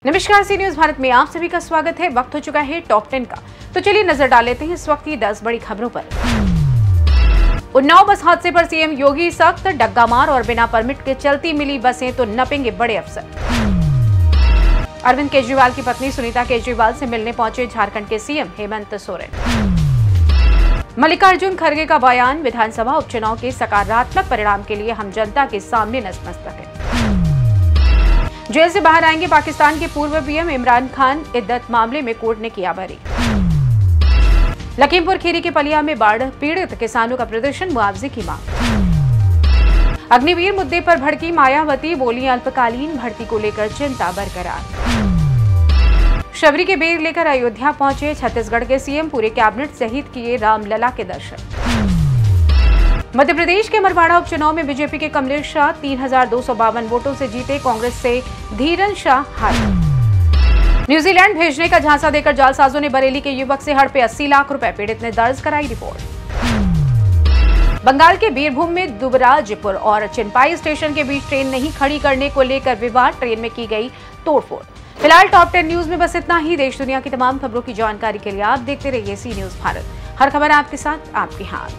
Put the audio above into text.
नमस्कार, सी न्यूज भारत में आप सभी का स्वागत है। वक्त हो चुका है टॉप 10 का, तो चलिए नजर डाल लेते हैं इस वक्त की 10 बड़ी खबरों पर। उन्नाव बस हादसे पर सीएम योगी सख्त, डग्गा मार और बिना परमिट के चलती मिली बसें तो नपेंगे बड़े अफसर। अरविंद केजरीवाल की पत्नी सुनीता केजरीवाल से मिलने पहुंचे झारखंड के सीएम हेमंत सोरेन। मल्लिकार्जुन खड़गे का बयान, विधानसभा उपचुनाव के सकारात्मक परिणाम के लिए हम जनता के सामने नतमस्तक हैं। जेल से बाहर आएंगे पाकिस्तान के पूर्व पीएम इमरान खान, इद्दत मामले में कोर्ट ने किया बरी। लखीमपुर खीरी के पलिया में बाढ़ पीड़ित किसानों का प्रदर्शन, मुआवजे की मांग। अग्निवीर मुद्दे पर भड़की मायावती, बोली अल्पकालीन भर्ती को लेकर चिंता बरकरार। शबरी के बेर लेकर अयोध्या पहुंचे छत्तीसगढ़ के सीएम, पूरे कैबिनेट सहित किए रामलला के दर्शन। मध्य प्रदेश के मरवाड़ा उपचुनाव में बीजेपी के कमलेश शाह 3,252 वोटों से जीते, कांग्रेस से धीरन शाह हारे। न्यूजीलैंड भेजने का झांसा देकर जालसाजों ने बरेली के युवक से हड़पे 80 लाख रुपए, पीड़ित ने दर्ज कराई रिपोर्ट। बंगाल के बीरभूम में दुबराजपुर और चिनपाई स्टेशन के बीच ट्रेन नहीं खड़ी करने को लेकर विवाद, ट्रेन में की गई तोड़फोड़। फिलहाल टॉप 10 न्यूज में बस इतना ही। देश दुनिया की तमाम खबरों की जानकारी के लिए आप देखते रहिए सी न्यूज भारत। हर खबर आपके साथ, आपके हाथ।